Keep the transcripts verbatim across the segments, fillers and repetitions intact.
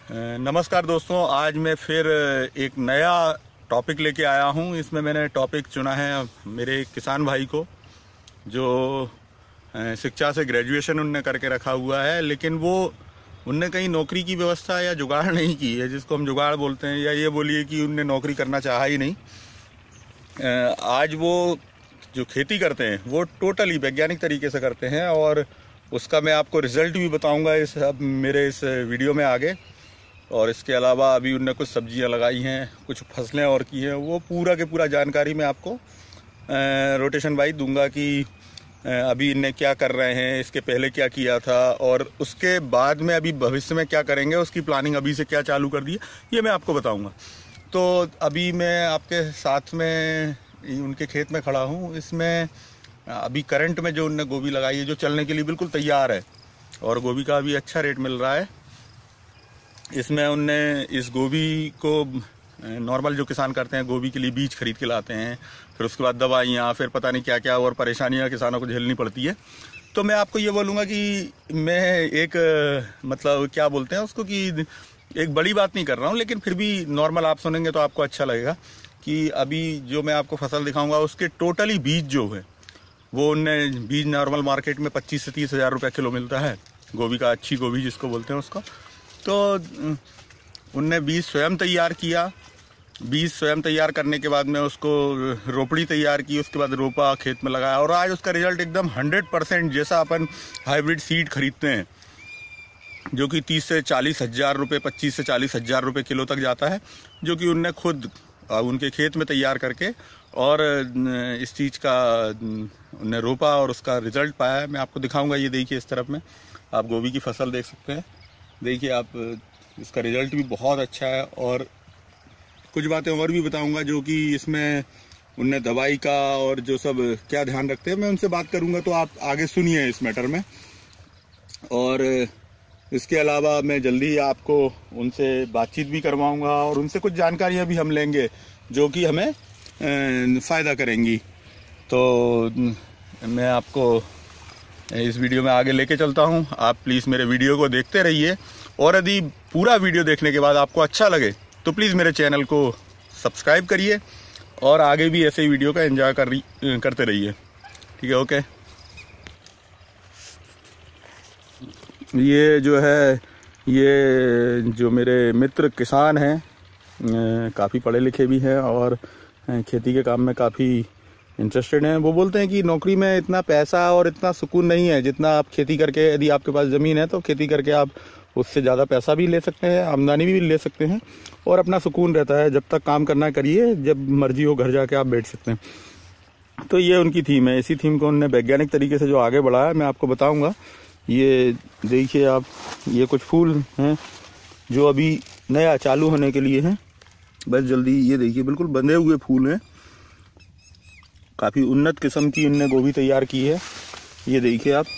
नमस्कार दोस्तों, आज मैं फिर एक नया टॉपिक लेके आया हूँ। इसमें मैंने टॉपिक चुना है मेरे किसान भाई को, जो शिक्षा से ग्रेजुएशन उनने करके रखा हुआ है, लेकिन वो उनने कहीं नौकरी की व्यवस्था या जुगाड़ नहीं की है, जिसको हम जुगाड़ बोलते हैं, या ये बोलिए कि उनने नौकरी करना चाहा ही नहीं। आज वो जो खेती करते हैं वो टोटली वैज्ञानिक तरीके से करते हैं, और उसका मैं आपको रिजल्ट भी बताऊंगा इस अब मेरे इस वीडियो में आगे। और इसके अलावा अभी उनने कुछ सब्जियां लगाई हैं, कुछ फसलें और की हैं, वो पूरा के पूरा जानकारी मैं आपको रोटेशन वाइज दूंगा कि अभी इनने क्या कर रहे हैं, इसके पहले क्या किया था, और उसके बाद में अभी भविष्य में क्या करेंगे, उसकी प्लानिंग अभी से क्या चालू कर दी है, ये मैं आपको बताऊंगा। तो अभी मैं आपके साथ में उनके खेत में खड़ा हूँ। इसमें अभी करंट में जो उनने गोभी लगाई है, जो चलने के लिए बिल्कुल तैयार है, और गोभी का अभी अच्छा रेट मिल रहा है। इसमें उनने इस गोभी को नॉर्मल जो किसान करते हैं, गोभी के लिए बीज खरीद के लाते हैं, फिर उसके बाद दवाइयाँ, फिर पता नहीं क्या क्या और परेशानियाँ किसानों को झेलनी पड़ती है। तो मैं आपको ये बोलूँगा कि मैं एक मतलब क्या बोलते हैं उसको, कि एक बड़ी बात नहीं कर रहा हूँ, लेकिन फिर भी नॉर्मल आप सुनेंगे तो आपको अच्छा लगेगा कि अभी जो मैं आपको फसल दिखाऊंगा उसके टोटली बीज जो है वो उनने बीज नॉर्मल मार्केट में पच्चीस से तीस हज़ार रुपये किलो मिलता है गोभी का, अच्छी गोभी जिसको बोलते हैं उसको। तो उनने बीज स्वयं तैयार किया, बीज स्वयं तैयार करने के बाद में उसको रोपड़ी तैयार की, उसके बाद रोपा, खेत में लगाया, और आज उसका रिजल्ट एकदम हंड्रेड परसेंट जैसा अपन हाइब्रिड सीड खरीदते हैं, जो कि तीस से चालीस हज़ार रुपये पच्चीस से चालीस हज़ार रुपये किलो तक जाता है, जो कि उनने खुद उनके खेत में तैयार करके और इस चीज़ का उन्हें रोपा और उसका रिजल्ट पाया है। मैं आपको दिखाऊंगा। ये देखिए, इस तरफ में आप गोभी की फसल देख सकते हैं। देखिए आप, इसका रिजल्ट भी बहुत अच्छा है, और कुछ बातें और भी बताऊंगा जो कि इसमें उनने दवाई का और जो सब क्या ध्यान रखते हैं, मैं उनसे बात करूंगा, तो आप आगे सुनिए इस मैटर में। और इसके अलावा मैं जल्दी आपको उनसे बातचीत भी करवाऊंगा, और उनसे कुछ जानकारियां भी हम लेंगे जो कि हमें फ़ायदा करेंगी। तो मैं आपको इस वीडियो में आगे लेके चलता हूं। आप प्लीज़ मेरे वीडियो को देखते रहिए, और यदि पूरा वीडियो देखने के बाद आपको अच्छा लगे तो प्लीज़ मेरे चैनल को सब्सक्राइब करिए, और आगे भी ऐसे ही वीडियो का एंजॉय कर करते रहिए। ठीक है, ओके। ये जो है, ये जो मेरे मित्र किसान हैं, काफ़ी पढ़े लिखे भी हैं और खेती के काम में काफ़ी इंटरेस्टेड हैं। वो बोलते हैं कि नौकरी में इतना पैसा और इतना सुकून नहीं है जितना आप खेती करके, यदि आपके पास ज़मीन है तो खेती करके आप उससे ज़्यादा पैसा भी ले सकते हैं, आमदनी भी ले सकते हैं, और अपना सुकून रहता है। जब तक काम करना करिए, जब मर्जी हो घर जाके आप बैठ सकते हैं। तो ये उनकी थीम है। इसी थीम को उन्होंने वैज्ञानिक तरीके से जो आगे बढ़ाया, मैं आपको बताऊँगा। ये देखिए आप, ये कुछ फूल हैं जो अभी नया चालू होने के लिए हैं, बस जल्दी। ये देखिए बिल्कुल बंधे हुए फूल हैं, काफ़ी उन्नत किस्म की इनने गोभी तैयार की है। ये देखिए आप,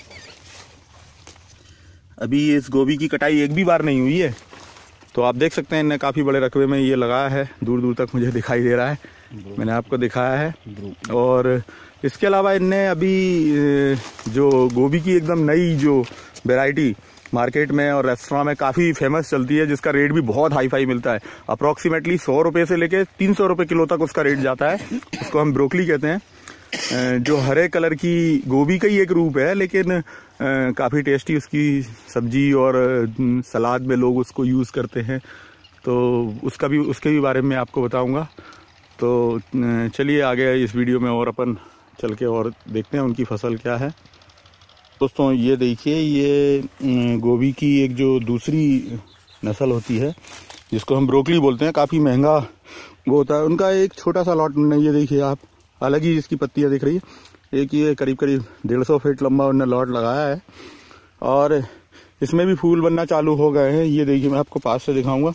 अभी इस गोभी की कटाई एक भी बार नहीं हुई है, तो आप देख सकते हैं इनने काफ़ी बड़े रकबे में ये लगाया है, दूर दूर तक मुझे दिखाई दे रहा है, मैंने आपको दिखाया है। और इसके अलावा इनने अभी जो गोभी की एकदम नई जो वैरायटी मार्केट में और रेस्टोरेंट में काफ़ी फेमस चलती है, जिसका रेट भी बहुत हाई फाई मिलता है, अप्रॉक्सीमेटली सौ रुपये से लेके तीन सौ रुपये किलो तक उसका रेट जाता है। उसको हम ब्रोकली कहते हैं, जो हरे कलर की गोभी का ही एक रूप है, लेकिन काफ़ी टेस्टी उसकी सब्जी और सलाद में लोग उसको यूज़ करते हैं। तो उसका भी उसके भी बारे में आपको बताऊंगा। तो चलिए आगे इस वीडियो में और अपन चल के और देखते हैं उनकी फसल क्या है। दोस्तों ये देखिए, ये गोभी की एक जो दूसरी नस्ल होती है, जिसको हम ब्रोकली बोलते हैं, काफ़ी महंगा वो होता है। उनका एक छोटा सा लॉट, ये देखिए आप, अलग ही इसकी पत्तियां दिख रही है। एक ये करीब करीब डेढ़ सौ फीट लंबा उन्होंने लॉट लगाया है, और इसमें भी फूल बनना चालू हो गए हैं। ये देखिए, मैं आपको पास से दिखाऊंगा,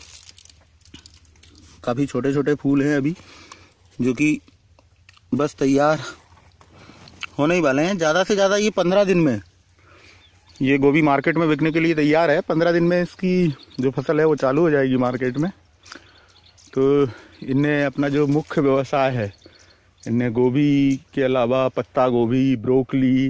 काफ़ी छोटे छोटे फूल हैं अभी, जो कि बस तैयार होने ही वाले हैं। ज़्यादा से ज़्यादा ये पंद्रह दिन में ये गोभी मार्केट में बिकने के लिए तैयार है। पंद्रह दिन में इसकी जो फसल है वो चालू हो जाएगी मार्केट में। तो इनने अपना जो मुख्य व्यवसाय है, इनने गोभी के अलावा पत्ता गोभी, ब्रोकली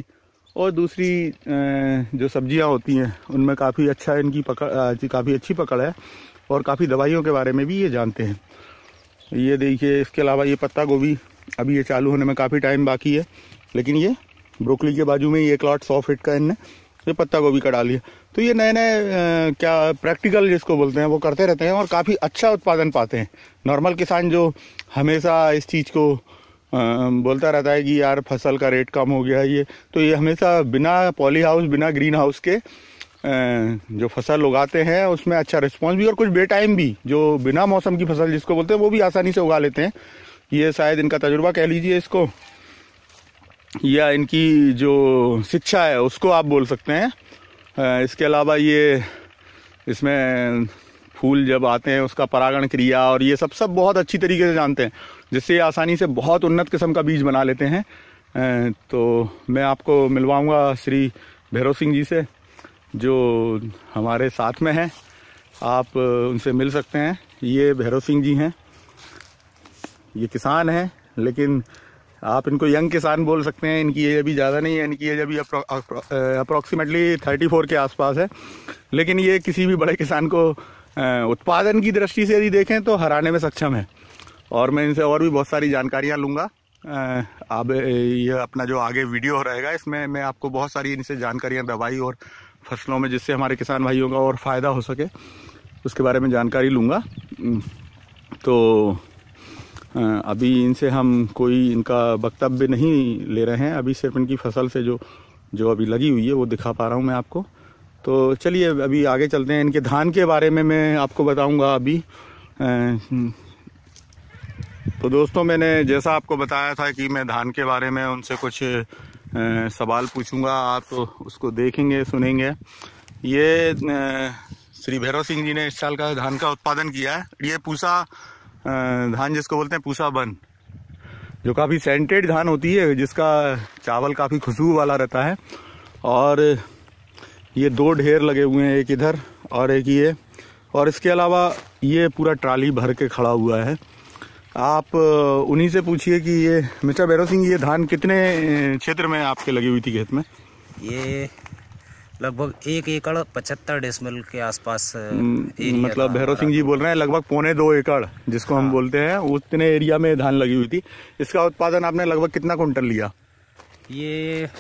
और दूसरी जो सब्जियां होती हैं उनमें काफ़ी अच्छा इनकी पकड़ काफ़ी अच्छी पकड़ है और काफ़ी दवाइयों के बारे में भी ये जानते हैं। ये देखिए, इसके अलावा ये पत्ता गोभी अभी ये चालू होने में काफ़ी टाइम बाकी है, लेकिन ये ब्रोकली के बाजू में ही एक लॉट सौ फीट का इनने ये पत्ता गोभी का डाली है। तो ये नए नए क्या प्रैक्टिकल जिसको बोलते हैं वो करते रहते हैं और काफ़ी अच्छा उत्पादन पाते हैं। नॉर्मल किसान जो हमेशा इस चीज़ को आ, बोलता रहता है कि यार फसल का रेट कम हो गया ये, तो ये हमेशा बिना पॉली हाउस बिना ग्रीन हाउस के जो फसल उगाते हैं उसमें अच्छा रिस्पॉन्स भी और कुछ बे टाइम भी, जो बिना मौसम की फसल जिसको बोलते हैं वो भी आसानी से उगा लेते हैं। ये शायद इनका तजुर्बा कह लीजिए इसको, या इनकी जो शिक्षा है उसको आप बोल सकते हैं। इसके अलावा ये इसमें फूल जब आते हैं उसका परागण क्रिया और ये सब सब बहुत अच्छी तरीके से जानते हैं, जिससे ये आसानी से बहुत उन्नत किस्म का बीज बना लेते हैं। तो मैं आपको मिलवाऊंगा श्री भैरव सिंह जी से जो हमारे साथ में हैं, आप उनसे मिल सकते हैं। ये भैरव सिंह जी हैं, ये किसान हैं लेकिन आप इनको यंग किसान बोल सकते हैं। इनकी एज अभी ज़्यादा नहीं है, इनकी एज अभी अप्रॉक्सीमेटली थर्टी फोर के आसपास है, लेकिन ये किसी भी बड़े किसान को उत्पादन की दृष्टि से यदि देखें तो हराने में सक्षम है। और मैं इनसे और भी बहुत सारी जानकारियाँ लूँगा। अब ये अपना जो आगे वीडियो रहेगा इसमें मैं आपको बहुत सारी इनसे जानकारियाँ दवाई और फसलों में जिससे हमारे किसान भाइयों का और फ़ायदा हो सके उसके बारे में जानकारी लूँगा। तो अभी इनसे हम कोई इनका वक्तव्य नहीं ले रहे हैं, अभी सिर्फ इनकी फसल से जो जो अभी लगी हुई है वो दिखा पा रहा हूँ मैं आपको। तो चलिए अभी आगे चलते हैं। इनके धान के बारे में मैं आपको बताऊँगा अभी। तो दोस्तों, मैंने जैसा आपको बताया था कि मैं धान के बारे में उनसे कुछ सवाल पूछूंगा, आप तो उसको देखेंगे सुनेंगे। ये श्री भैरव सिंह जी ने इस साल का धान का उत्पादन किया है। ये पूसा धान जिसको बोलते हैं पूसा बन, जो काफ़ी सेंटेड धान होती है, जिसका चावल काफ़ी खुशबू वाला रहता है। और ये दो ढेर लगे हुए हैं, एक इधर और एक ये, और इसके अलावा ये पूरा ट्राली भर के खड़ा हुआ है। आप उन्हीं से पूछिए कि ये मिस्टर भैरव सिंह, ये धान कितने क्षेत्र में आपके लगी हुई थी खेत में? ये लगभग एक एकड़ पचहत्तर डेसिमल के आसपास। मतलब भैरव सिंह जी बोल रहे हैं लगभग पौने दो एकड़ जिसको हाँ। हम बोलते हैं, उतने एरिया में धान लगी हुई थी। इसका उत्पादन आपने लगभग कितना कुंटल लिया? ये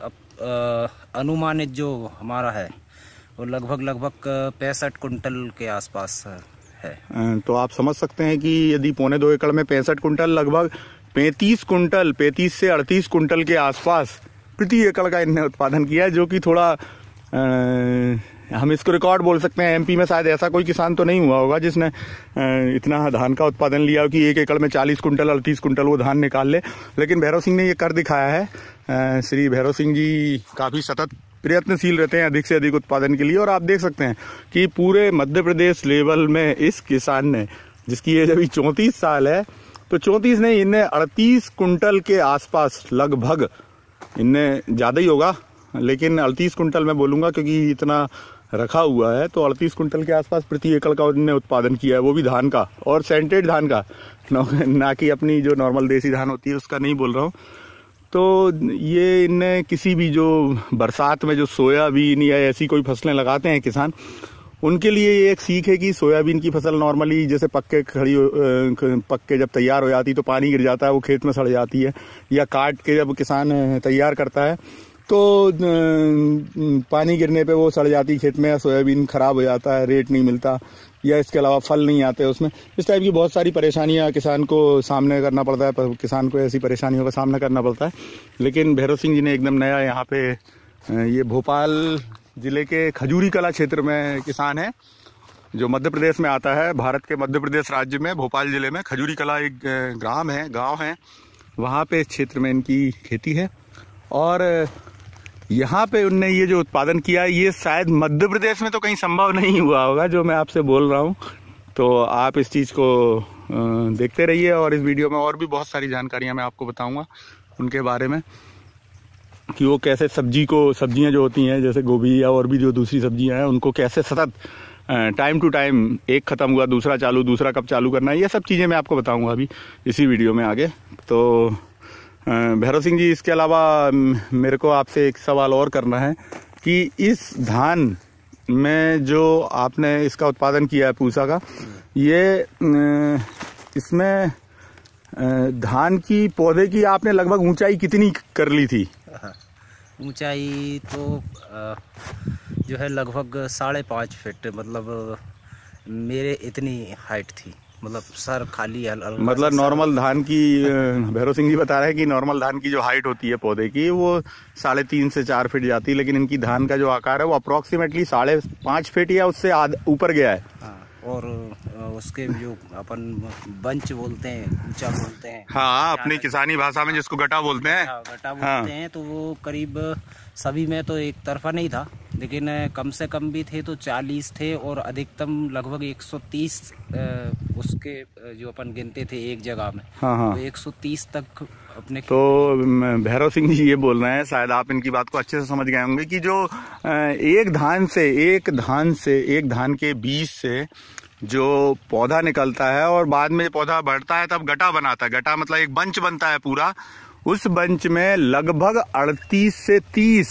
अनुमानित जो हमारा है वो लगभग लगभग पैंसठ कुंटल के आसपास है। तो आप समझ सकते हैं कि यदि पौने दो एकड़ में पैंसठ कुंटल, लगभग पैंतीस कुंटल पैंतीस से अड़तीस कुंटल के आसपास प्रति एकड़ का इन्हें उत्पादन किया है, जो कि थोड़ा आ, हम इसको रिकॉर्ड बोल सकते हैं। एमपी में शायद ऐसा कोई किसान तो नहीं हुआ होगा जिसने आ, इतना धान का उत्पादन लिया हो कि एक एकड़ में चालीस कुंटल अड़तीस कुंटल वो धान निकाल ले। लेकिन भैरव सिंह ने ये कर दिखाया है। आ, श्री भैरव सिंह जी काफ़ी सतत प्रयत्नशील रहते हैं अधिक से अधिक उत्पादन के लिए। और आप देख सकते हैं कि पूरे मध्य प्रदेश लेवल में इस किसान ने, जिसकी एज अभी चौंतीस साल है, तो चौंतीस नहीं, इनने अड़तीस कुंटल के आसपास लगभग, इनने ज़्यादा ही होगा लेकिन अड़तीस कुंटल मैं बोलूँगा क्योंकि इतना रखा हुआ है, तो अड़तीस कुंटल के आसपास प्रति एकड़ का इनने उत्पादन किया है, वो भी धान का, और सेंटेड धान का, ना कि अपनी जो नॉर्मल देसी धान होती है उसका नहीं बोल रहा हूँ। तो ये इनने किसी भी जो बरसात में जो सोयाबीन या ऐसी कोई फसलें लगाते हैं किसान, उनके लिए ये एक सीख है कि सोयाबीन की फसल नॉर्मली जैसे पक के खड़ी पक के जब तैयार हो जाती तो पानी गिर जाता है, वो खेत में सड़ जाती है, या काट के जब किसान तैयार करता है तो पानी गिरने पे वो सड़ जाती खेत में, सोयाबीन खराब हो जाता है, रेट नहीं मिलता, या इसके अलावा फल नहीं आते उसमें। इस टाइप की बहुत सारी परेशानियां किसान को सामने करना पड़ता है, पर किसान को ऐसी परेशानियों का सामना करना पड़ता है। लेकिन भैरव सिंह जी ने एकदम नया, यहाँ पे ये भोपाल जिले के खजूरी कला क्षेत्र में किसान है, जो मध्य प्रदेश में आता है। भारत के मध्य प्रदेश राज्य में भोपाल जिले में खजूरी कला एक ग्राम है, गाँव है, वहाँ पे इस क्षेत्र में इनकी खेती है। और यहाँ पे उनने ये जो उत्पादन किया है, ये शायद मध्य प्रदेश में तो कहीं संभव नहीं हुआ होगा जो मैं आपसे बोल रहा हूँ। तो आप इस चीज़ को देखते रहिए, और इस वीडियो में और भी बहुत सारी जानकारियाँ मैं आपको बताऊँगा उनके बारे में, कि वो कैसे सब्जी को, सब्जियाँ जो होती हैं जैसे गोभी या और भी जो दूसरी सब्जियाँ हैं, उनको कैसे सतत टाइम टू टाइम, एक ख़त्म हुआ दूसरा चालू, दूसरा कब चालू करना है, ये सब चीज़ें मैं आपको बताऊँगा अभी इसी वीडियो में आगे। तो भैरव सिंह जी, इसके अलावा मेरे को आपसे एक सवाल और करना है कि इस धान में जो आपने इसका उत्पादन किया है पूसा का, ये इसमें धान की पौधे की आपने लगभग ऊंचाई कितनी कर ली थी? ऊंचाई तो जो है लगभग साढ़े पाँच फीट, मतलब मेरे इतनी हाइट थी, मतलब सर खाली हल, हल, मतलब नॉर्मल धान की भैरव सिंह जी बता रहे हैं कि नॉर्मल धान की जो हाइट होती है पौधे की वो साढ़े तीन से चार फीट जाती है, लेकिन इनकी धान का जो आकार है वो अप्रोक्सीमेटली साढ़े पाँच फीट या उससे ऊपर गया है। हाँ, और उसके जो अपन बंच बोलते हैं, ऊंचा बोलते हैं, हाँ, अपनी किसानी भाषा में जिसको गटा बोलते हैं, गटा बोलते हाँ। हैं, तो वो करीब सभी में तो एक तरफा नहीं था, लेकिन कम से कम भी थे तो चालीस थे और अधिकतम लगभग एक सौ तीस उसके जो अपन गिनते थे एक जगह में। हाँ हाँ। तो एक सौ तीस तक अपने। तो भैरव सिंह जी ये बोल रहे हैं, शायद आप इनकी बात को अच्छे से समझ गए होंगे, कि जो एक धान से एक धान से एक धान के बीज से जो पौधा निकलता है और बाद में पौधा बढ़ता है तब गटा बनाता है, गटा मतलब एक बंच बनता है पूरा, उस बंच में लगभग अड़तीस से तीस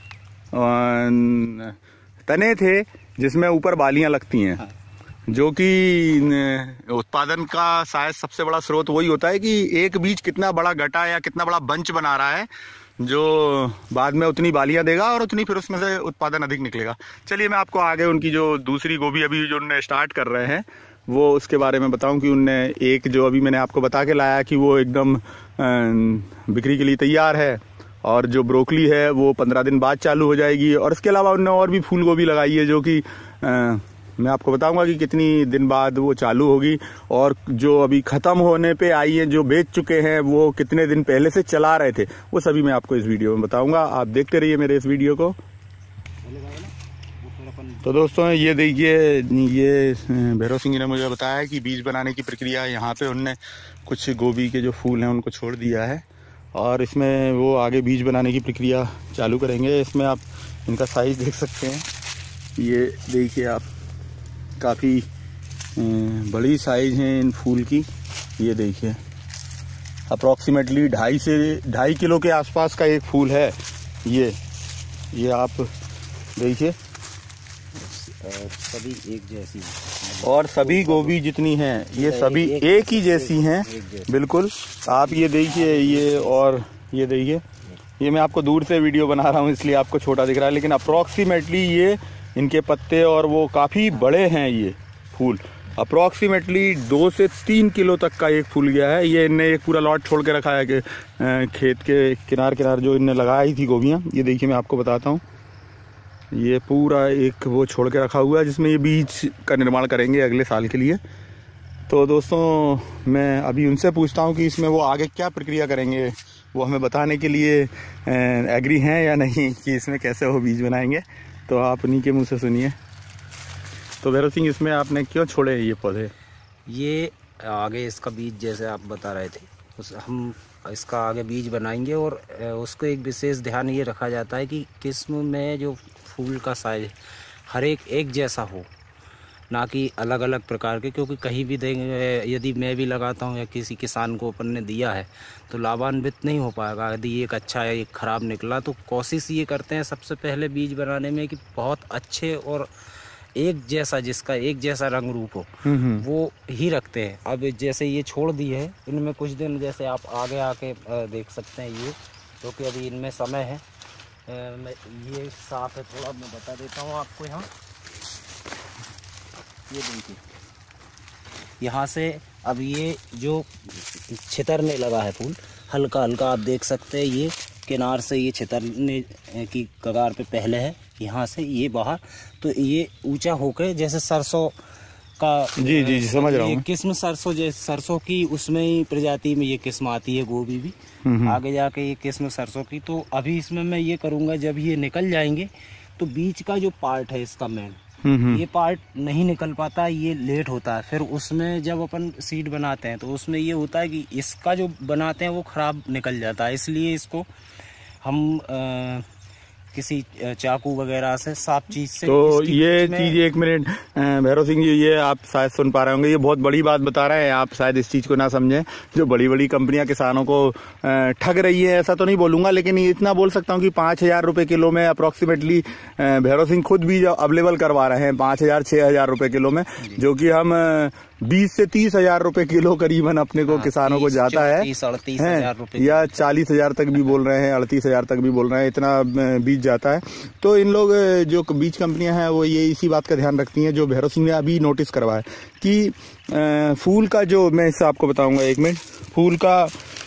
तने थे जिसमें ऊपर बालियां लगती हैं। हाँ। जो कि उत्पादन का शायद सबसे बड़ा स्रोत वही होता है कि एक बीज कितना बड़ा गटा या कितना बड़ा बंच बना रहा है, जो बाद में उतनी बालियां देगा और उतनी फिर उसमें से उत्पादन अधिक निकलेगा। चलिए मैं आपको आगे उनकी जो दूसरी गोभी अभी जो उन्होंने स्टार्ट कर रहे हैं वो उसके बारे में बताऊं कि उनने एक जो अभी मैंने आपको बता के लाया कि वो एकदम बिक्री के लिए तैयार है, और जो ब्रोकली है वो पंद्रह दिन बाद चालू हो जाएगी, और इसके अलावा उनने और भी फूल गोभी लगाई है जो कि मैं आपको बताऊंगा कि कितनी दिन बाद वो चालू होगी, और जो अभी ख़त्म होने पे आई है जो बेच चुके हैं वो कितने दिन पहले से चला रहे थे, वो सभी मैं आपको इस वीडियो में बताऊंगा। आप देखते रहिए मेरे इस वीडियो को। तो दोस्तों ये देखिए, ये भैरव सिंह ने मुझे बताया कि बीज बनाने की प्रक्रिया, यहाँ पे उनने कुछ गोभी के जो फूल हैं उनको छोड़ दिया है और इसमें वो आगे बीज बनाने की प्रक्रिया चालू करेंगे। इसमें आप इनका साइज़ देख सकते हैं, ये देखिए आप, काफ़ी बड़ी साइज़ है इन फूल की। ये देखिए अप्रॉक्सीमेटली ढाई से ढाई किलो के आसपास का एक फूल है ये ये आप देखिए। सभी एक जैसी और सभी गोभी जितनी हैं ये सभी एक, एक ही जैसी हैं बिल्कुल। आप ये देखिए, ये और ये देखिए, ये मैं आपको दूर से वीडियो बना रहा हूँ इसलिए आपको छोटा दिख रहा है, लेकिन अप्रॉक्सीमेटली ये इनके पत्ते और वो काफ़ी बड़े हैं। ये फूल अप्रॉक्सीमेटली दो से तीन किलो तक का एक फूल गया है। ये इनने एक पूरा लॉट छोड़ के रखा है कि खेत के किनार किनार जो इनने लगाई थी गोभियाँ, ये देखिए मैं आपको बताता हूँ, ये पूरा एक वो छोड़ के रखा हुआ है जिसमें ये बीज का निर्माण करेंगे अगले साल के लिए। तो दोस्तों मैं अभी उनसे पूछता हूँ कि इसमें वो आगे क्या प्रक्रिया करेंगे, वो हमें बताने के लिए एग्री हैं या नहीं कि इसमें कैसे वो बीज बनाएंगे। तो आप उन्हीं के मुंह से सुनिए। तो भैरव सिंह, इसमें आपने क्यों छोड़े ये पौधे? ये आगे इसका बीज जैसे आप बता रहे थे, उस हम इसका आगे बीज बनाएंगे और उसको एक विशेष ध्यान ये रखा जाता है कि किस्म में जो फूल का साइज हर एक एक जैसा हो, ना कि अलग अलग प्रकार के, क्योंकि कहीं भी देंगे यदि मैं भी लगाता हूँ या किसी किसान को अपन ने दिया है तो लाभान्वित नहीं हो पाएगा। यदि एक अच्छा है एक ख़राब निकला तो कोशिश ये करते हैं सबसे पहले बीज बनाने में कि बहुत अच्छे और एक जैसा, जिसका एक जैसा रंग रूप हो वो ही रखते हैं। अब जैसे ये छोड़ दी है, इनमें कुछ दिन जैसे आप आगे आके देख सकते हैं, ये क्योंकि अभी इनमें समय है, मैं ये साफ है थोड़ा, मैं बता देता हूँ आपको। यहाँ ये देखिए, यहाँ से अब ये जो छितरने लगा है फूल, हल्का हल्का आप देख सकते हैं, ये किनार से ये छितरने की कगार पे पहले है, यहाँ से ये बाहर, तो ये ऊंचा होकर जैसे सरसों का, जी जी जी समझ रहा हूँ, किस्म सरसों जैसे सरसों की उसमें ही प्रजाति में ये किस्म आती है गोभी भी, आगे जाके ये किस्म सरसों की। तो अभी इसमें मैं ये करूँगा, जब ये निकल जाएंगे तो बीच का जो पार्ट है इसका मेन, ये पार्ट नहीं निकल पाता, ये लेट होता है। फिर उसमें जब अपन सीड बनाते हैं तो उसमें ये होता है कि इसका जो बनाते हैं वो ख़राब निकल जाता है, इसलिए इसको हम आ, किसी चाकू वगैरह से, साफ चीज से। तो ये चीज, एक मिनट भैरव सिंह जी, ये आप शायद सुन पा रहे होंगे, ये बहुत बड़ी बात बता रहे हैं आप, शायद इस चीज को ना समझें। जो बड़ी बड़ी कंपनियां किसानों को ठग रही है, ऐसा तो नहीं बोलूंगा, लेकिन इतना बोल सकता हूँ कि पांच हजार रुपए किलो में अप्रोक्सीमेटली भैरव सिंह खुद भी अवेलेबल करवा रहे हैं, पांच हजार छह हजार रुपए किलो में, जो कि हम बीस से तीस हजार रुपए किलो करीबन अपने को, किसानों को जाता है, अड़तीस हजार रुपए या चालीस हजार तक भी बोल रहे हैं, अड़तीस हजार तक भी बोल रहे हैं, इतना बीज जाता है। तो इन लोग जो बीज कंपनियां हैं वो ये इसी बात का ध्यान रखती हैं, जो भैरव सिंह ने अभी नोटिस करवाया कि फूल का जो, मैं इससे आपको बताऊंगा एक मिनट, फूल का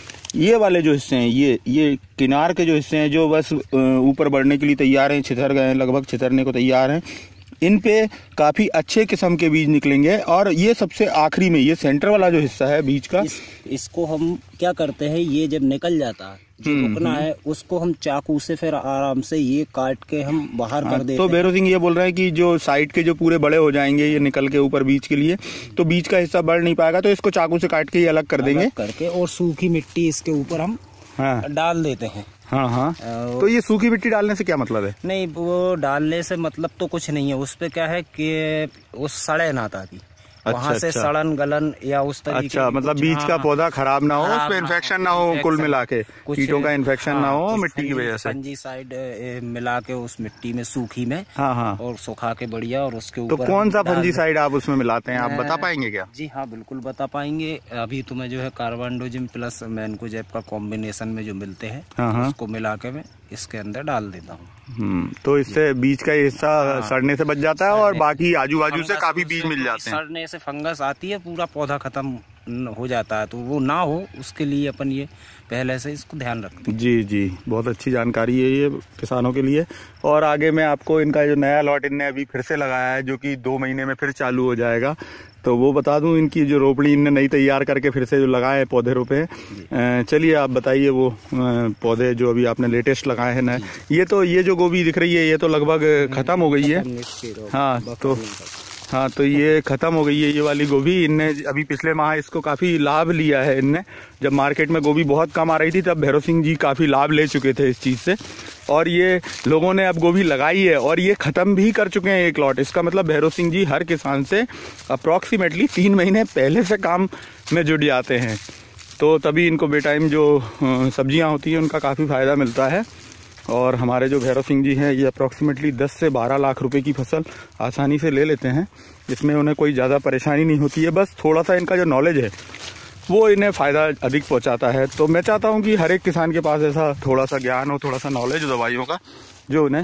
ये वाले जो हिस्से हैं, ये ये किनार के जो हिस्से हैं जो बस ऊपर बढ़ने के लिए तैयार हैं, छितर गए हैं, लगभग छितरने को तैयार हैं, इन पे काफी अच्छे किस्म के बीज निकलेंगे। और ये सबसे आखिरी में, ये सेंटर वाला जो हिस्सा है बीज का, इस, इसको हम क्या करते हैं, ये जब निकल जाता है, जो रुकना है उसको हम चाकू से फिर आराम से ये काट के हम बाहर कर देते हैं। तो भैरव सिंह ये बोल रहे हैं कि जो साइड के जो पूरे बड़े हो जाएंगे ये निकल के ऊपर बीज के लिए, तो बीज का हिस्सा बढ़ नहीं पाएगा, तो इसको चाकू से काट के ही अलग कर देंगे, अलग करके, और सूखी मिट्टी इसके ऊपर हम हाँ डाल देते हैं। हाँ हाँ। तो ये सूखी मिट्टी डालने से क्या मतलब है? नहीं, वो डालने से मतलब तो कुछ नहीं है, उस पे क्या है कि उस सड़े ना ताकि अच्छा, वहाँ से अच्छा। सड़न गलन या उस तरीके अच्छा, मतलब बीज का पौधा खराब ना हो, उस पे इन्फेक्शन ना हो, कुल मिला के कीटों का इन्फेक्शन हाँ, ना हो मिट्टी की वजह से, फंजीसाइड मिला के उस मिट्टी में सूखी में हाँ हाँ और सुखा के बढ़िया, और उसके ऊपर तो कौन सा फंजीसाइड आप उसमें मिलाते हैं, आप बता पाएंगे क्या? जी हाँ, बिल्कुल बता पाएंगे। अभी तो मैं जो है कार्बेंडोजिम प्लस मैनकोजेब का कॉम्बिनेशन में जो मिलते हैं हाँ, उसको मिला के मैं इसके अंदर डाल देता हूँ। तो इससे बीज का हिस्सा हाँ, सड़ने से बच जाता है और बाकी आजू बाजू से काफी बीज मिल जाते हैं। सड़ने से फंगस आती है, पूरा पौधा खत्म हो जाता है, तो वो ना हो उसके लिए अपन ये पहले से इसको ध्यान रखते हैं। जी जी, बहुत अच्छी जानकारी है ये किसानों के लिए। और आगे मैं आपको इनका जो नया लॉट इनने अभी फिर से लगाया है, जो कि दो महीने में फिर चालू हो जाएगा, तो वो बता दूं, इनकी जो रोपड़ी इनने नई तैयार करके फिर से जो लगाए पौधे रोपे हैं। चलिए आप बताइए वो पौधे जो अभी आपने लेटेस्ट लगाए हैं नए, ये तो ये जो गोभी दिख रही है ये तो लगभग खत्म हो गई है। हाँ तो हाँ तो ये खत्म हो गई है ये वाली गोभी। इनने अभी पिछले माह इसको काफी लाभ लिया है। इनने जब मार्केट में गोभी बहुत कम आ रही थी तब भैरव सिंह जी काफी लाभ ले चुके थे इस चीज से, और ये लोगों ने अब गोभी लगाई है और ये खत्म भी कर चुके हैं एक लॉट। इसका मतलब भैरव सिंह जी हर किसान से अप्रॉक्सीमेटली तीन महीने पहले से काम में जुट जाते हैं, तो तभी इनको बेटाइम जो सब्जियां होती हैं उनका काफ़ी फ़ायदा मिलता है। और हमारे जो भैरव सिंह जी हैं ये अप्रॉक्सीमेटली दस से बारह लाख रुपए की फसल आसानी से ले लेते हैं। इसमें उन्हें कोई ज़्यादा परेशानी नहीं होती है, बस थोड़ा सा इनका जो नॉलेज है वो इन्हें फ़ायदा अधिक पहुंचाता है। तो मैं चाहता हूं कि हर एक किसान के पास ऐसा थोड़ा सा ज्ञान हो, थोड़ा सा नॉलेज हो दवाइयों का, जो उन्हें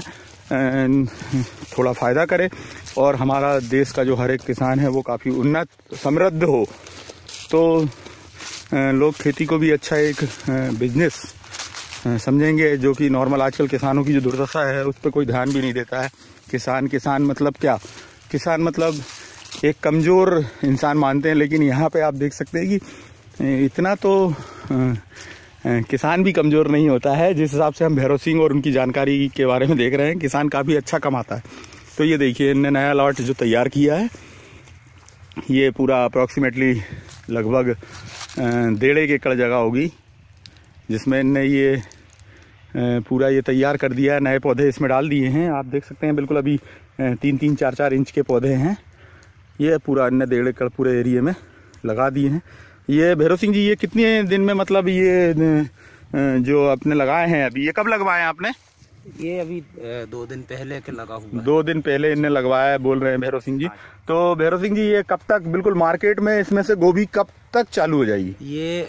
थोड़ा फ़ायदा करे और हमारा देश का जो हर एक किसान है वो काफ़ी उन्नत समृद्ध हो। तो लोग खेती को भी अच्छा एक बिजनेस समझेंगे, जो कि नॉर्मल आजकल किसानों की जो दुर्दशा है उस पर कोई ध्यान भी नहीं देता है। किसान किसान मतलब क्या, किसान मतलब एक कमज़ोर इंसान मानते हैं, लेकिन यहाँ पे आप देख सकते हैं कि इतना तो किसान भी कमज़ोर नहीं होता है। जिस हिसाब से हम भैरव सिंह और उनकी जानकारी के बारे में देख रहे हैं, किसान काफ़ी अच्छा कमाता है। तो ये देखिए इनने नया लॉट जो तैयार किया है, ये पूरा अप्रॉक्सीमेटली लगभग डेढ़ एक एकड़ जगह होगी जिसमें इनने ये पूरा ये तैयार कर दिया है। नए पौधे इसमें डाल दिए हैं, आप देख सकते हैं बिल्कुल अभी तीन तीन चार चार इंच के पौधे हैं। ये पूरा इनने डेढ़ एकड़ पूरे एरिया में लगा दिए हैं। ये भैरव सिंह जी ये कितने दिन में, मतलब ये जो आपने लगाए हैं अभी, ये कब लगवाए हैं आपने? ये अभी दो दिन पहले के लगा हुआ है। दो दिन पहले इनने लगवाया है बोल रहे हैं भैरव सिंह जी। तो भैरव सिंह जी ये कब तक बिल्कुल मार्केट में इसमें से गोभी कब तक चालू हो जाएगी? ये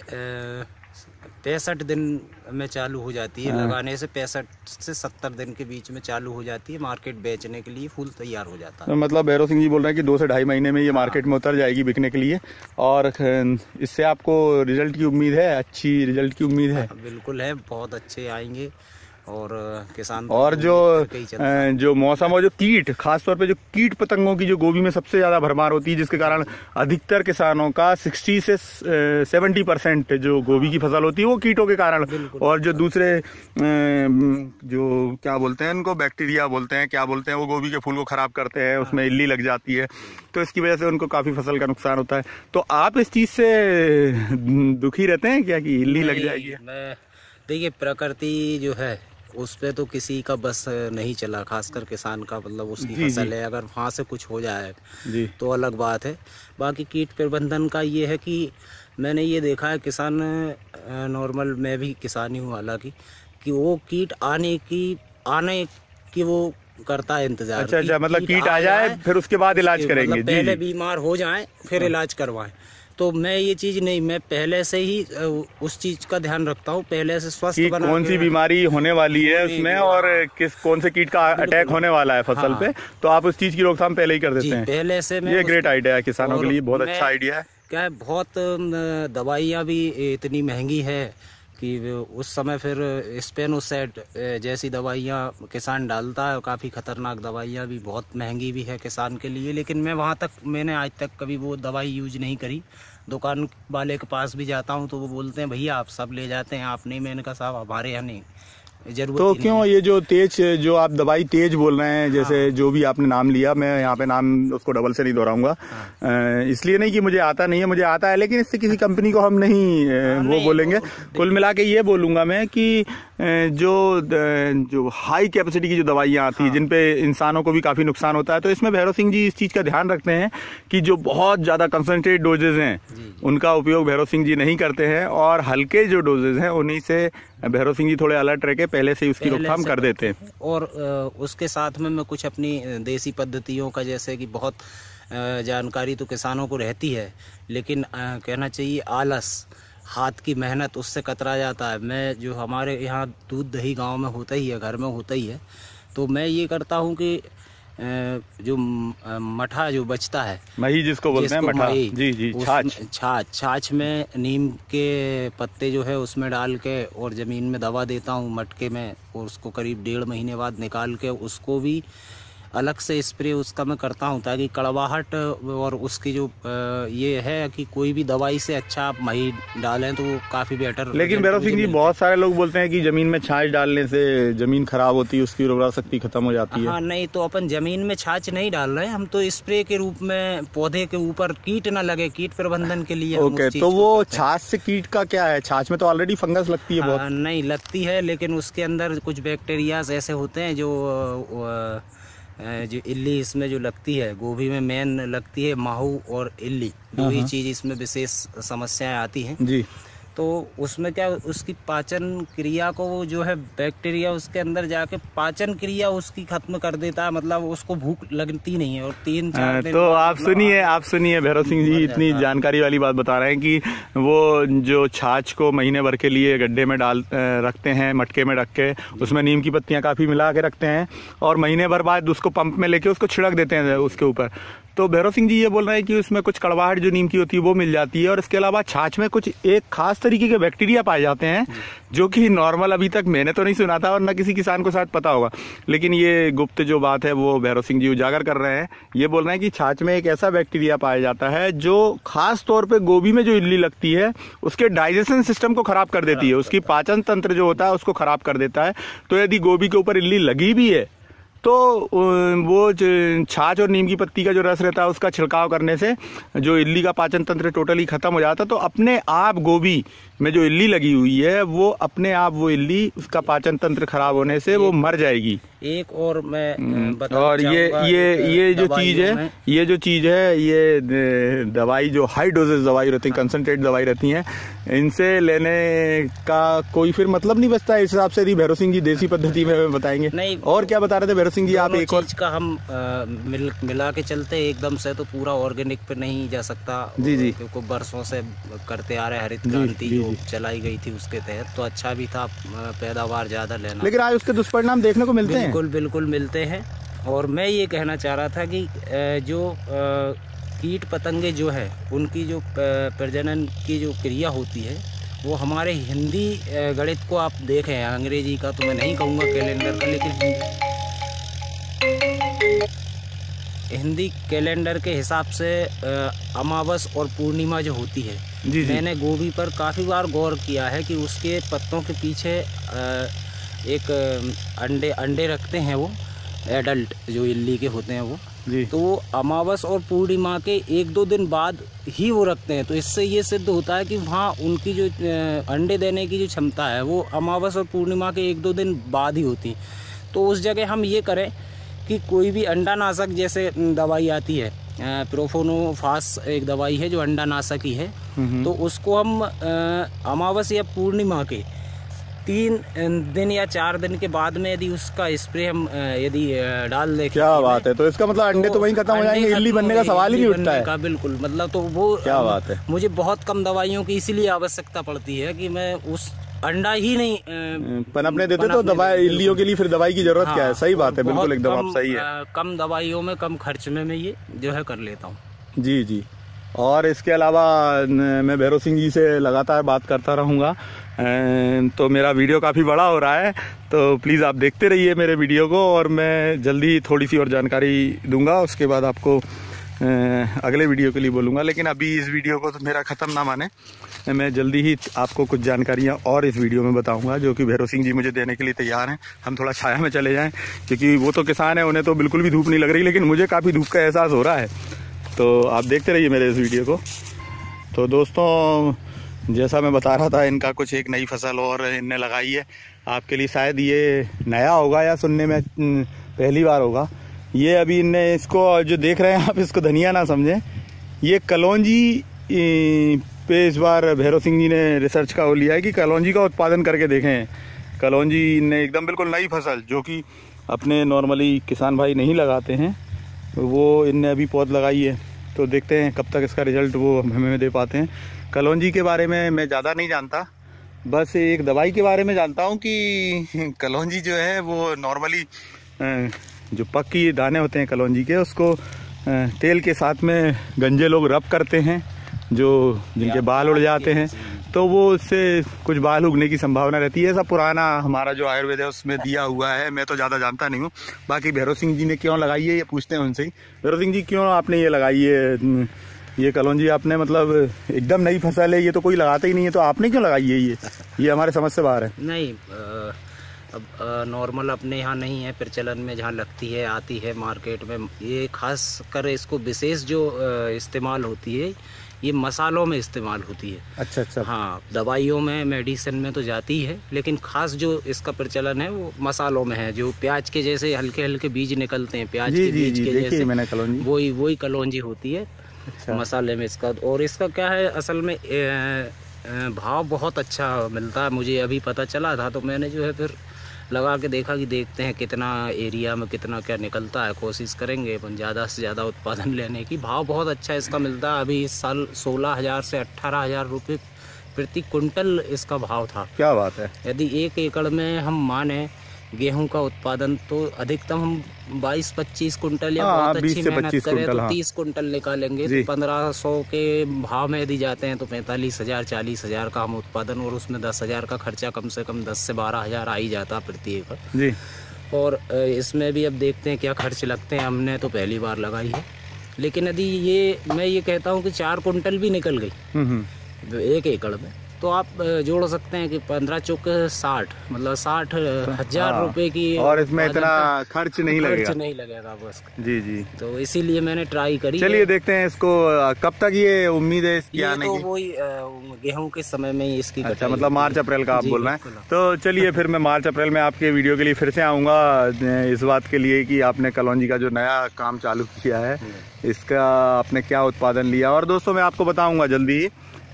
पैंसठ दिन में चालू हो जाती है। लगाने से पैंसठ से सत्तर दिन के बीच में चालू हो जाती है। मार्केट बेचने के लिए फूल तैयार हो जाता है। तो मतलब भैरव सिंह जी बोल रहे हैं कि दो से ढाई महीने में ये मार्केट में उतर जाएगी बिकने के लिए। और इससे आपको रिजल्ट की उम्मीद है, अच्छी रिजल्ट की उम्मीद है? बिल्कुल है, बहुत अच्छे आएंगे। और किसान और जो जो मौसम और जो कीट, खासतौर पे जो कीट पतंगों की जो गोभी में सबसे ज्यादा भरमार होती है, जिसके कारण अधिकतर किसानों का साठ से सत्तर परसेंट जो गोभी की फसल होती है वो कीटों के कारण, और जो दूसरे जो क्या बोलते हैं उनको, बैक्टीरिया बोलते हैं, क्या बोलते हैं, वो गोभी के फूल को खराब करते हैं, उसमें इल्ली लग जाती है, तो इसकी वजह से उनको काफी फसल का नुकसान होता है। तो आप इस चीज से दुखी रहते हैं क्या कि इल्ली लग जाएगी? मैं देखिए, प्रकृति जो है उस पे तो किसी का बस नहीं चला, खासकर किसान का, मतलब उसकी जी, फसल जी। है, अगर वहाँ से कुछ हो जाए जी तो अलग बात है। बाकी कीट प्रबंधन का ये है कि मैंने ये देखा है, किसान नॉर्मल, मैं भी किसान ही हूँ हालांकि, कि वो कीट आने की आने की वो करता है इंतजार। अच्छा अच्छा, मतलब कीट आ जाए फिर उसके बाद इलाज करेंगे। मतलब जी पहले जी। बीमार हो जाएं फिर इलाज करवाएं। तो मैं ये चीज़ नहीं, मैं पहले से ही उस चीज़ का ध्यान रखता हूँ, पहले से स्वस्थ कि बना कौन सी बीमारी होने वाली है उसमें और किस कौन से कीट का अटैक होने वाला है फसल हाँ। पे, तो आप उस चीज़ की रोकथाम पहले ही कर देते हैं। पहले से मैं ये ग्रेट आइडिया है किसानों के लिए, बहुत मैं- अच्छा आइडिया है। क्या है, बहुत दवाइयाँ भी इतनी महंगी है कि उस समय फिर स्पेनोसेट जैसी दवाइयाँ किसान डालता है, काफ़ी ख़तरनाक दवाइयाँ भी, बहुत महंगी भी है किसान के लिए। लेकिन मैं वहाँ तक, मैंने आज तक कभी वो दवाई यूज नहीं करी। दुकान वाले के पास भी जाता हूँ तो वो बोलते हैं भैया आप सब ले जाते हैं, आप नहीं। मैंने कहा साहब हमारे यहाँ नहीं, जरूरत तो ही क्यों नहीं। ये जो तेज, जो आप दवाई तेज बोल रहे हैं, जैसे हाँ। जो भी आपने नाम लिया, मैं यहाँ पे नाम उसको डबल से नहीं दोहराऊंगा। हाँ। इसलिए नहीं कि मुझे आता नहीं है, मुझे आता है, लेकिन इससे किसी कंपनी को हम नहीं हाँ, वो नहीं, बोलेंगे। वो, कुल मिला के ये बोलूंगा मैं कि जो जो हाई कैपेसिटी की जो दवाइयाँ आती हैं, जिन पे इंसानों को भी काफ़ी नुकसान होता है, तो इसमें भैरव सिंह जी इस चीज़ का ध्यान रखते हैं कि जो बहुत ज़्यादा कंसनट्रेट डोजेज हैं उनका उपयोग भैरव सिंह जी नहीं करते हैं, और हल्के जो डोजेज हैं उन्हीं से भैरव सिंह जी थोड़े अलर्ट रह के पहले से ही उसकी रोकथाम कर देते हैं। और उसके साथ में मैं कुछ अपनी देसी पद्धतियों का, जैसे कि बहुत जानकारी तो किसानों को रहती है, लेकिन कहना चाहिए आलस, हाथ की मेहनत, उससे कतरा जाता है। मैं जो हमारे यहाँ दूध दही गांव में होता ही है, घर में होता ही है, तो मैं ये करता हूँ कि जो मठा जो बचता है, मही जिसको बोलते हैं, मठा, जी जी, छाछ छाछ छाछ में नीम के पत्ते जो है उसमें डाल के और ज़मीन में दबा देता हूँ मटके में, और उसको करीब डेढ़ महीने बाद निकाल के उसको भी अलग से स्प्रे उसका मैं करता हूँ, ताकि कड़वाहट और उसकी जो ये है कि कोई भी दवाई से अच्छा आप मही डालें तो वो काफ़ी बेटर। लेकिन भैरव सिंह जी, बहुत सारे लोग बोलते हैं कि ज़मीन में छाछ डालने से ज़मीन खराब होती है, उसकी उर्वरा शक्ति खत्म हो जाती है। हाँ नहीं, तो अपन ज़मीन में छाछ नहीं डाल रहे हैं, हम तो स्प्रे के रूप में पौधे के ऊपर कीट ना लगे, कीट प्रबंधन के लिए। ओके, तो वो छाछ से कीट का क्या है? छाछ में तो ऑलरेडी फंगस लगती है बहुत। नहीं लगती है, लेकिन उसके अंदर कुछ बैक्टीरियाज ऐसे होते हैं जो जो इल्ली इसमें जो लगती है, गोभी में मेन लगती है माहू और इल्ली, दो ही चीज़ इसमें विशेष समस्याएं आती हैं जी। तो उसमें क्या, उसकी पाचन क्रिया को वो जो है बैक्टीरिया उसके अंदर जाके पाचन क्रिया उसकी खत्म कर देता है, मतलब उसको भूख लगती नहीं है। और तीन चार दिन तो आप सुनिए आप सुनिए भैरव सिंह जी इतनी जानकारी वाली बात बता रहे हैं कि वो जो छाछ को महीने भर के लिए गड्ढे में डाल रखते हैं, मटके में रख के उसमें नीम की पत्तियां काफ़ी मिला के रखते हैं, और महीने भर बाद उसको पंप में लेके उसको छिड़क देते हैं उसके ऊपर। तो भैरव सिंह जी ये बोल रहे हैं कि उसमें कुछ कड़वाहट जो नीम की होती है वो मिल जाती है, और इसके अलावा छाछ में कुछ एक खास तरीके के बैक्टीरिया पाए जाते हैं जो कि नॉर्मल अभी तक मैंने तो नहीं सुना था और न किसी किसान को शायद पता होगा, लेकिन ये गुप्त जो बात है वो भैरव सिंह जी उजागर कर रहे हैं। ये बोल रहे हैं कि छाछ में एक ऐसा बैक्टीरिया पाया जाता है जो खास तौर पे गोभी में जो इल्ली लगती है उसके डाइजेशन सिस्टम को खराब कर देती है, उसकी पाचन तंत्र जो होता है उसको खराब कर देता है। तो यदि गोभी के ऊपर इल्ली लगी भी है तो वो छाछ और नीम की पत्ती का जो रस रहता है उसका छिड़काव करने से जो इल्ली का पाचन तंत्र टोटली खत्म हो जाता है। तो अपने आप गोभी में जो इल्ली लगी हुई है वो अपने आप वो इल्ली, उसका पाचन तंत्र खराब होने से वो मर जाएगी। एक और मैं बताना और ये ये ये जो चीज है ये जो चीज है ये दवाई जो हाई डोजेज दवाई रहती है, कंसंट्रेट दवाई रहती हैं, इनसे लेने का कोई फिर मतलब नहीं बचता है इस हिसाब से। यदि भैरव सिंह जी देसी पद्धति में बताएंगे नहीं, और क्या बता रहे थे भैरव सिंह जी आप? एक और का हम आ, मिल, मिला के चलते एकदम से तो पूरा ऑर्गेनिक पे नहीं जा सकता जी जी, क्योंकि बरसों से करते आ रहे हरित क्रांति जो चलाई गई थी उसके तहत, तो अच्छा भी था पैदावार ज्यादा लेना, लेकिन आज उसके दुष्परिणाम देखने को मिलते हैं। बिल्कुल बिल्कुल मिलते हैं। और मैं ये कहना चाह रहा था कि जो कीट पतंगे जो है उनकी जो प्रजनन की जो क्रिया होती है वो हमारे हिंदी गणित को आप देखें, अंग्रेजी का तो मैं नहीं कहूँगा कैलेंडर का, लेकिन हिंदी कैलेंडर के हिसाब से अमावस और पूर्णिमा जो होती है जी जी। मैंने गोभी पर काफ़ी बार गौर किया है कि उसके पत्तों के पीछे एक अंडे अंडे रखते हैं वो एडल्ट जो इल्ली के होते हैं वो, जी। तो वो अमावस और पूर्णिमा के एक दो दिन बाद ही वो रखते हैं। तो इससे ये सिद्ध होता है कि वहाँ उनकी जो अंडे देने की जो क्षमता है वो अमावस और पूर्णिमा के एक दो दिन बाद ही होती है। तो उस जगह हम ये करें कि कोई भी अंडानाशक जैसे दवाई आती है, प्रोफोनोफास एक दवाई है जो अंडानाशक ही है, तो उसको हम अमावस या पूर्णिमा के तीन दिन या चार दिन के बाद में यदि उसका स्प्रे हम यदि डाल दें। क्या बात है। तो इसका मतलब अंडे तो, तो वहीं खत्म हो जाएंगे, इल्ली बनने का सवाल ही नहीं उठता है का। बिल्कुल, मतलब तो वो क्या बात है। मुझे बहुत कम दवाइयों की इसीलिए आवश्यकता पड़ती है कि मैं उस अंडा ही नहीं पनपने देते, तो दवाई इल्लियों के लिए फिर दवाई की जरूरत क्या है। सही बात है, बिल्कुल एकदम आप सही है। कम दवाइयों में कम खर्च में मैं ये जो है कर लेता हूँ। जी जी। और इसके अलावा मैं भैरव सिंह जी से लगातार बात करता रहूँगा। तो मेरा वीडियो काफ़ी बड़ा हो रहा है, तो प्लीज़ आप देखते रहिए मेरे वीडियो को, और मैं जल्दी थोड़ी सी और जानकारी दूंगा। उसके बाद आपको अगले वीडियो के लिए बोलूँगा, लेकिन अभी इस वीडियो को तो मेरा ख़त्म ना माने, मैं जल्दी ही आपको कुछ जानकारियाँ और इस वीडियो में बताऊँगा जो कि भैरव सिंह जी मुझे देने के लिए तैयार हैं। हम थोड़ा छाया में चले जाएँ, क्योंकि वो तो किसान है, उन्हें तो बिल्कुल भी धूप नहीं लग रही, लेकिन मुझे काफ़ी धूप का एहसास हो रहा है। तो आप देखते रहिए मेरे इस वीडियो को। तो दोस्तों, जैसा मैं बता रहा था, इनका कुछ एक नई फसल और इनने लगाई है। आपके लिए शायद ये नया होगा या सुनने में पहली बार होगा। ये अभी इनने इसको जो देख रहे हैं आप, इसको धनिया ना समझें, ये कलौंजी पे इस बार भैरव सिंह जी ने रिसर्च का वो लिया है कि कलौंजी का उत्पादन करके देखें। कलौंजी ने एकदम बिल्कुल नई फसल जो कि अपने नॉर्मली किसान भाई नहीं लगाते हैं, वो इनने अभी पौध लगाई है। तो देखते हैं कब तक इसका रिजल्ट वो हमें दे पाते हैं। कलौंजी के बारे में मैं ज़्यादा नहीं जानता, बस एक दवाई के बारे में जानता हूँ कि कलौंजी जो है वो नॉर्मली जो पक्की दाने होते हैं कलौंजी के, उसको तेल के साथ में गंजे लोग रब करते हैं, जो जिनके बाल उड़ जाते हैं, तो वो उससे कुछ बाल उगने की संभावना रहती है। ऐसा पुराना हमारा जो आयुर्वेद है उसमें दिया हुआ है, मैं तो ज़्यादा जानता नहीं हूँ। बाकी भैरव सिंह जी ने क्यों लगाई है ये पूछते हैं उनसे ही। भैरव सिंह जी, क्यों आपने ये लगाई है ये कलौंजी? आपने मतलब एकदम नई फसल है, ये तो कोई लगाता ही नहीं है, तो आपने क्यों लगाई है ये ये हमारे समझ से बाहर है। नहीं, आ, अब नॉर्मल अपने यहाँ नहीं है, प्रचलन में जहाँ लगती है आती है मार्केट में। ये खास कर इसको विशेष जो इस्तेमाल होती है ये मसालों में इस्तेमाल होती है। अच्छा अच्छा। हाँ, दवाइयों में मेडिसिन में तो जाती है, लेकिन खास जो इसका प्रचलन है वो मसालों में है। जो प्याज के जैसे हल्के हल्के बीज निकलते हैं, प्याज के बीज के जैसे, मैंने कलौंजी वही वही कलौंजी होती है। अच्छा। मसाले में इसका, और इसका क्या है असल में ए, भाव बहुत अच्छा मिलता है। मुझे अभी पता चला था, तो मैंने जो है फिर लगा के देखा कि देखते हैं कितना एरिया में कितना क्या निकलता है। कोशिश करेंगे अपन ज़्यादा से ज़्यादा उत्पादन लेने की। भाव बहुत अच्छा इसका मिलता है। अभी इस साल सोलह हज़ार से अट्ठारह हज़ार रुपये प्रति कुंटल इसका भाव था। क्या बात है। यदि एक एकड़ में हम माने गेहूं का उत्पादन, तो अधिकतम हम बाईस पच्चीस कुंटल या बहुत अच्छी मेहनत करें तो तीस कुंटल निकालेंगे। तो पंद्रह सौ के भाव में यदि जाते हैं तो पैंतालीस हजार चालीस हजार का हम उत्पादन, और उसमें दस हजार का खर्चा कम से कम दस से बारह हजार आ ही जाता प्रति एकड़ जी। और इसमें भी अब देखते हैं क्या खर्च लगते हैं। हमने तो पहली बार लगाई है, लेकिन यदि ये मैं ये कहता हूँ कि चार कुंटल भी निकल गई एक एकड़ में, तो आप जोड़ सकते हैं कि पंद्रह चौक साठ, मतलब साठ हजार रुपए की, और इसमें इतना खर्च नहीं लगेगा खर्च नहीं लगेगा बस। जी जी। तो इसीलिए मैंने ट्राई करी। चलिए देखते हैं इसको कब तक ये उम्मीद है इसकी आने की। तो वही गेहूं के समय में ही इसकी। अच्छा, मतलब मार्च अप्रैल का आप बोल रहे हैं। तो चलिए फिर मैं मार्च अप्रैल में आपके वीडियो के लिए फिर से आऊँगा, इस बात के लिए कि आपने कलौंजी का जो नया काम चालू किया है इसका आपने क्या उत्पादन लिया। और दोस्तों, मैं आपको बताऊँगा जल्दी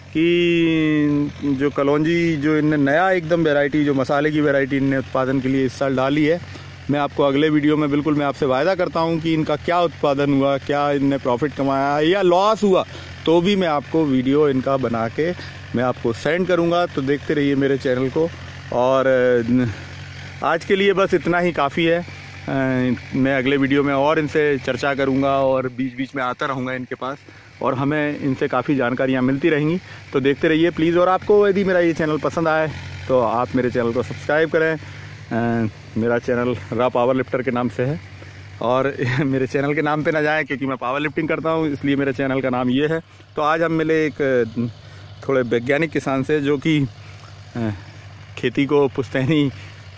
कि जो कलौंजी जो इनने नया एकदम वैरायटी, जो मसाले की वैरायटी इनने उत्पादन के लिए इस साल डाली है, मैं आपको अगले वीडियो में बिल्कुल मैं आपसे वायदा करता हूं कि इनका क्या उत्पादन हुआ, क्या इनने प्रॉफिट कमाया या लॉस हुआ, तो भी मैं आपको वीडियो इनका बना के मैं आपको सेंड करूंगा। तो देखते रहिए मेरे चैनल को। और आज के लिए बस इतना ही काफ़ी है। मैं अगले वीडियो में और इनसे चर्चा करूँगा और बीच बीच में आता रहूँगा इनके पास, और हमें इनसे काफ़ी जानकारियाँ मिलती रहेंगी। तो देखते रहिए प्लीज़। और आपको यदि मेरा ये चैनल पसंद आए तो आप मेरे चैनल को सब्सक्राइब करें। आ, मेरा चैनल रा पावर लिफ्टर के नाम से है, और मेरे चैनल के नाम पे ना जाएं क्योंकि मैं पावर लिफ्टिंग करता हूँ, इसलिए मेरे चैनल का नाम ये है। तो आज हम मिले एक थोड़े वैज्ञानिक किसान से जो कि खेती को पुश्तैनी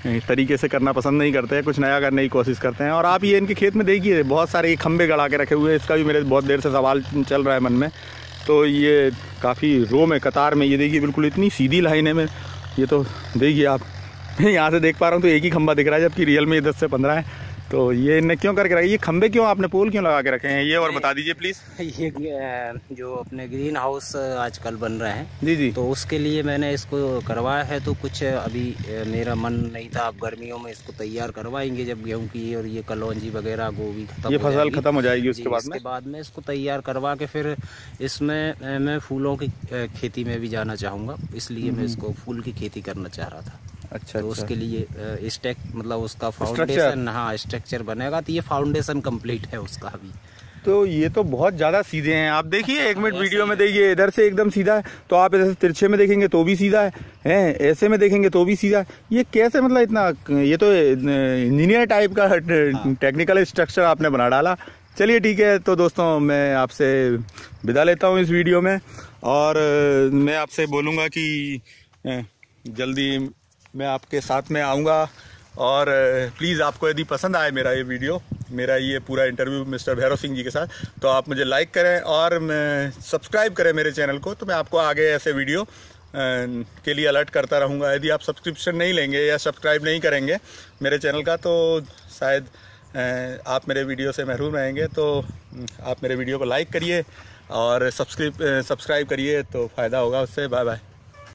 तरीके से करना पसंद नहीं करते हैं, कुछ नया करने की कोशिश करते हैं। और आप ये इनके खेत में देखिए, बहुत सारे खंबे गड़ा के रखे हुए हैं। इसका भी मेरे बहुत देर से सवाल चल रहा है मन में। तो ये काफ़ी रो में, कतार में, ये देखिए बिल्कुल इतनी सीधी लाइन है में। ये तो देखिए आप, मैं यहाँ से देख पा रहा हूँ तो एक ही खंबा दिख रहा है, जबकि रियल में दस से पंद्रह है। तो ये इनने क्यों करके रखे, ये खंबे क्यों, आपने पोल क्यों लगा के रखे हैं ये, और बता दीजिए प्लीज़। ये जो अपने ग्रीन हाउस आजकल बन रहे हैं जी जी, तो उसके लिए मैंने इसको करवाया है। तो कुछ अभी मेरा मन नहीं था, अब गर्मियों में इसको तैयार करवाएंगे जब गेहूं की और ये कलौंजी वगैरह गोभी खत्म, ये फसल खत्म हो जाएगी उसके बाद में, बाद में इसको तैयार करवा के फिर इसमें मैं फूलों की खेती में भी जाना चाहूँगा, इसलिए मैं इसको फूल की खेती करना चाह रहा था। अच्छा, तो अच्छा। उसके लिए स्टेक मतलब उसका फाउंडेशन, हाँ स्ट्रक्चर बनेगा। तो ये फाउंडेशन कंप्लीट है उसका अभी। तो ये तो बहुत ज़्यादा सीधे हैं, आप देखिए एक मिनट वीडियो में देखिए, इधर से एकदम सीधा है, तो आप ऐसे तिरछे में देखेंगे तो भी सीधा है, हैं ऐसे में देखेंगे तो भी सीधा है। ये कैसे, मतलब इतना, ये तो इंजीनियर टाइप का टेक्निकल स्ट्रक्चर आपने बना डाला। चलिए ठीक है, तो दोस्तों मैं आपसे विदा लेता हूँ इस वीडियो में, और मैं आपसे बोलूँगा कि जल्दी मैं आपके साथ में आऊँगा। और प्लीज़ आपको यदि पसंद आए मेरा ये वीडियो, मेरा ये पूरा इंटरव्यू मिस्टर भैरव सिंह जी के साथ, तो आप मुझे लाइक करें और मैं सब्सक्राइब करें मेरे चैनल को। तो मैं आपको आगे ऐसे वीडियो के लिए अलर्ट करता रहूँगा। यदि आप सब्सक्रिप्शन नहीं लेंगे या सब्सक्राइब नहीं करेंगे मेरे चैनल का, तो शायद आप मेरे वीडियो से महरूम रहेंगे। तो आप मेरे वीडियो को लाइक करिए और सब्सक्राइब सब्सक्राइब करिए, तो फ़ायदा होगा उससे। Bye bye.